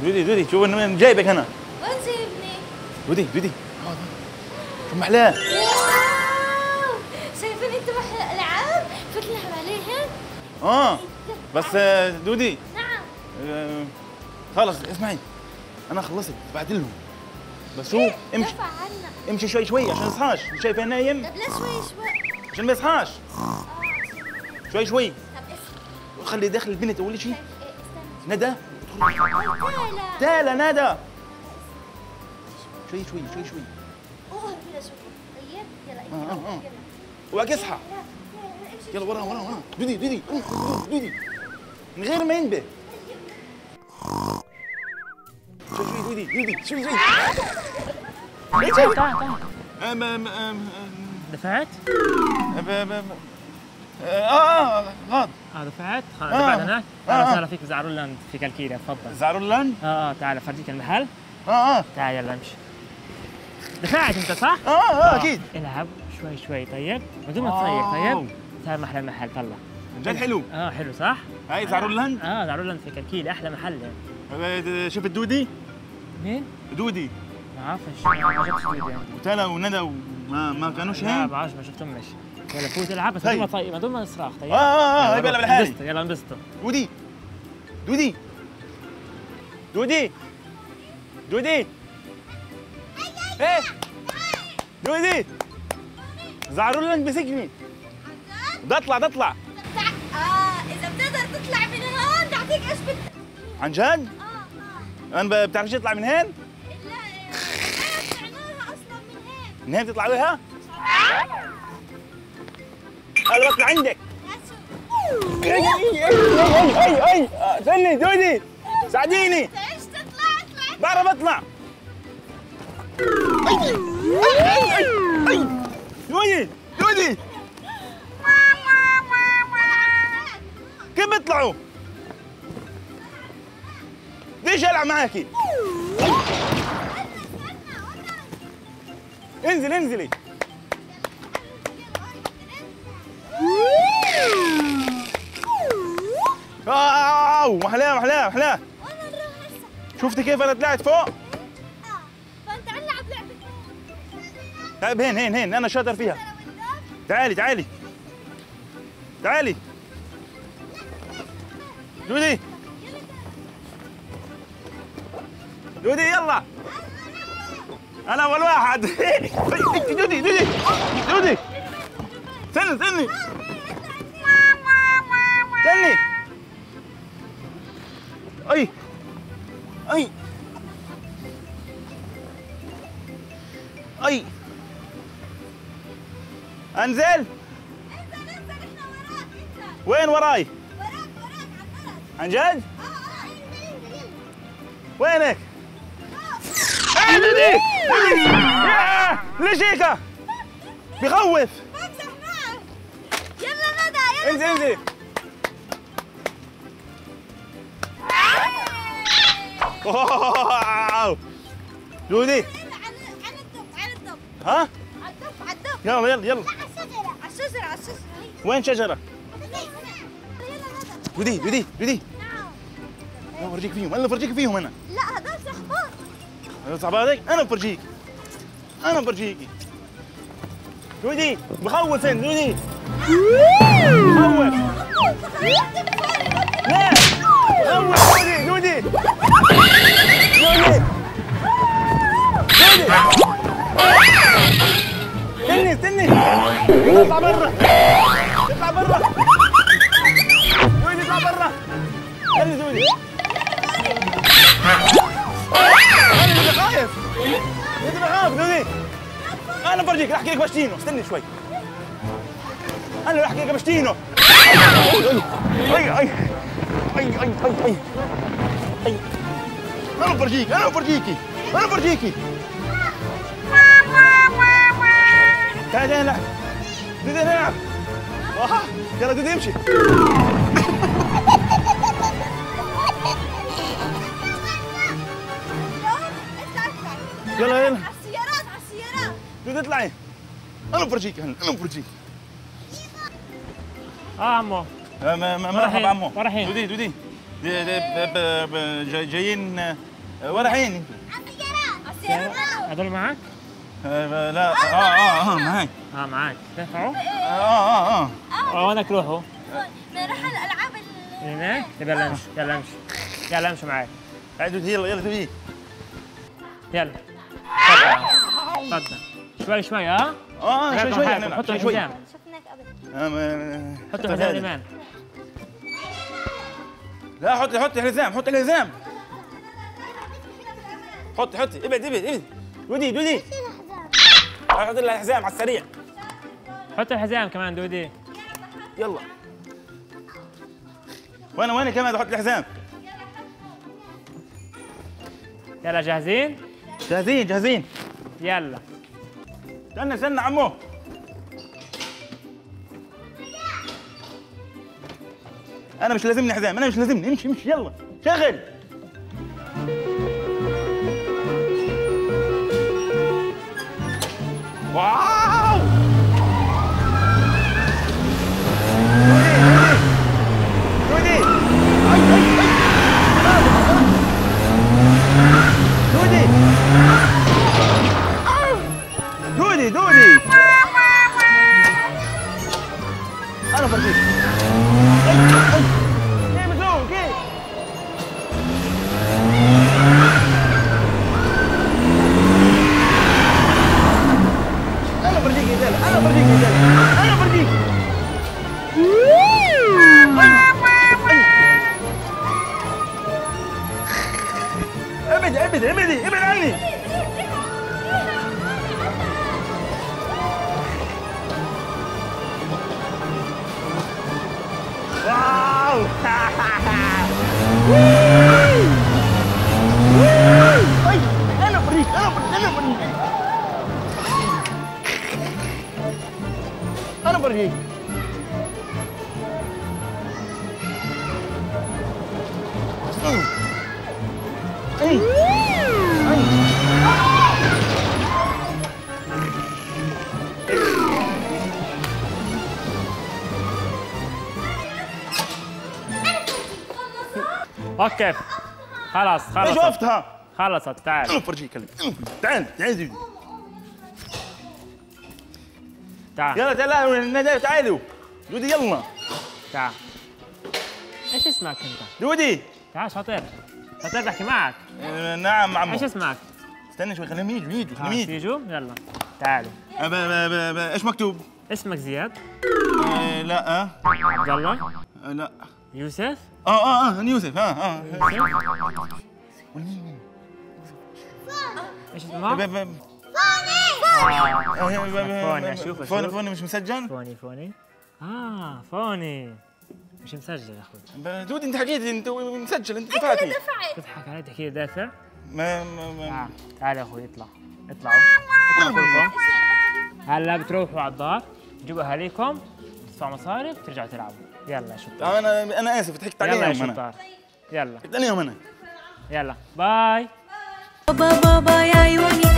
دودي شوف من جايبك انا. وين جايبني؟ دودي شو محلاه؟ واو شايفين انتوا الالعاب؟ فوت نلعب عليهم؟ بس دودي. نعم. خلص اسمعي، انا خلصت بعت لهم، بس شو امشي دفع عنا. امشي شوي عشان ما يصحاش، شايفه نايم؟ طب لا شوي عشان ما يصحاش. شوي طب اسمع. وخلي داخل البنت اول شيء. استنى. ندى تالا. ندى شوي اوه يلا شوي. طيب يلا انت. وبعد اصحى. يلا ورا دودي من غير ما ينبه. شوي دودي شوي تعال دفعت؟ غاد دفعت؟ دفعت هناك؟ اهلا وسهلا فيك زعرولند في كالكيريا، تفضل. زعرولند؟ تعال افرجيك المحل. تعال يلا امشي. دفعت انت صح؟ اكيد. العب شوي طيب بدون ما تصيح. طيب تعال محل المحل طلع. جد حلو. حلو صح؟ هاي زعرولند؟ زعرولند في كالكيريا احلى محل. شفت دودي؟ مين؟ دودي ما بعرفش، ما شفتش دودي يعني. وتلا وندى ما كانوش لا هين؟ ما بعرفش، ما شفتهمش. يلا فوت العب بس بدون ما صراخ. طيب هاي بلعب لحالي. يلا انبسطوا. دودي ايه دودي زعرولند مسكني. بدي اطلع اذا بتقدر تطلع من هون بعطيك ايش بدك. عن جد؟ انا بتعرفش تطلع من هين؟ لا طلعناها اصلا من هيك. من هين بتطلع بها؟ انا بطلع عندك. اي استني دودي ساعديني. ايش تطلع بعرف اطلع. دودي كيف بيطلعوا؟ ليش العب معاكي؟ انزلي. محلاه. شفتي كيف انا طلعت فوق؟ فانت نلعب لعبة. طيب هين انا شاطر فيها. تعالي دودي يلا انا اول واحد. دودي استني اي انزل. احنا وراك. وين وراي؟ وراك عن جد؟ انزل. وينك؟ دودي ليش هيك؟ بخوف. بمزح معك. يلا ندى انزلي. واو دودي على الدب. ها؟ على الدب. يلا لا على الشجرة. وين شجرة؟ يلا ندى. دودي نعم. انا بفرجيك فيهم انا. لا هذول صحبات. صعباتك؟ انا بفرجيكي. دودي بخوف انت دودي. بخوف. لا بخوف دودي. استني اطلع برا. دودي اطلع برا. خلي دودي. انا خايف. بخاف دودي. انا بفرجيك رح احكي لك باشتينو. استني شوي. انا رح احكي لك باشتينو. اي انا بفرجيكي. تعالي هلا دودي نلعب. يلا دودي امشي. يلا على السيارات. دودي اطلعي. انا بفرجيكي. عمو مرحبا عمو. رايحين. دودي جايين ولا حين السيارات. هذول معك؟ لا معي. معك تنفعوا؟ وينك تروحوا؟ نروح على الالعاب هناك؟ طيب يلا امشي يلا امشي يلا امشي معي. يلا تبي. يلا تفضل شوي شوي. شوي حطوا الحزام. شفناك قبل. حطوا الحزام اليمين. لا حطي الحزام. حطي ابعد. دودي حط لها الحزام على السريع. حط الحزام كمان دودي. يلا وانا كمان احط الحزام. يلا جاهزين؟ جاهزين. يلا استنى عمو. انا مش لازمني حزام. امشي يلا شغل. واو دودي انا فرجيك. كيف مسوي كيف؟ انا فرجيك يا زلمه. ابعد عني. واو انا فريق. وقف. خلاص ايش وقفتها؟ خلصت. تعال انا بفرجيك. تعال يلا تعالوا دودي يلا. تعال. ايش اسمك انت؟ دودي. تعال شاطر بحكي معك. نعم عمو. ايش اسمك؟ استنى شوي خليهم يجوا. يجوا يلا تعالوا. ايش مكتوب؟ اسمك زياد؟ لا. عبد الله؟ لا. يوسف؟ انا يوسف. ايش اسمه؟ فوني. اشوف فوني مش مسجل؟ فوني فوني مش مسجل يا اخوي. دودي انت حكيت انت مسجل. انت دفعتي. تضحك علي تحكي لي دافع؟ ما تعال يا اخوي اطلعوا كلكم. هلا بتروحوا على الدار تجيبوا اهاليكم تدفعوا مصاري وترجعوا تلعبوا. يلا يا شطار. انا اسف ضحكت عليهم. يلا يا شطار. يلا ضحكت عليهم انا. يلا باي. بابا يا عيوني